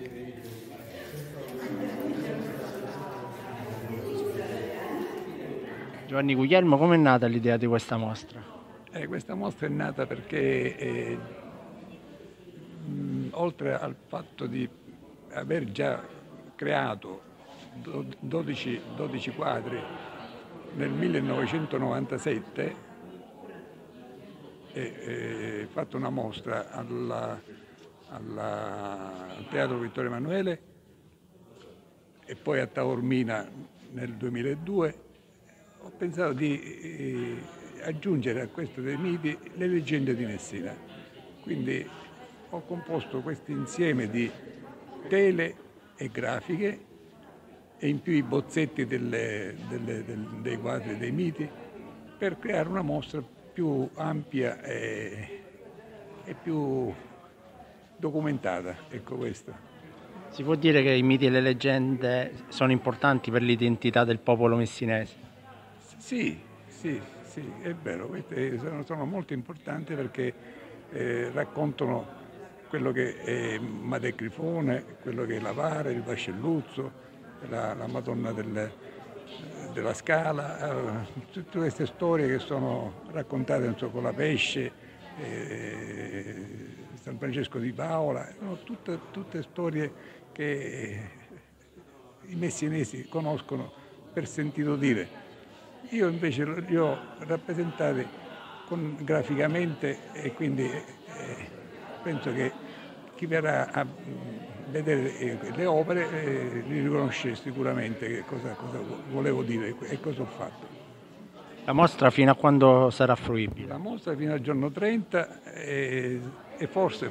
Giovanni Guglielmo, come è nata l'idea di questa mostra? Questa mostra è nata perché oltre al fatto di aver già creato 12 quadri nel 1997 e fatto una mostra al Teatro Vittorio Emanuele e poi a Taormina nel 2002, ho pensato di aggiungere a questo dei miti le leggende di Messina. Quindi ho composto questo insieme di tele e grafiche e in più i bozzetti dei quadri dei miti per creare una mostra più ampia e più documentata. Ecco questo. Si può dire che i miti e le leggende sono importanti per l'identità del popolo messinese? Sì, è vero, queste sono molto importanti perché raccontano quello che è Madre Grifone, quello che è la Vara, il Vascelluzzo, la Madonna della Scala, tutte queste storie che sono raccontate non so, con la Pesce, San Francesco di Paola, sono tutte storie che i messinesi conoscono per sentito dire. Io invece li ho rappresentati graficamente e quindi penso che chi verrà a vedere le opere li riconosce sicuramente che cosa volevo dire e cosa ho fatto. La mostra fino a quando sarà fruibile? La mostra fino al giorno 30 e forse,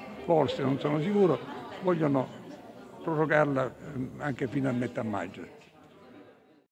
non sono sicuro, vogliono prorogarla anche fino a metà maggio.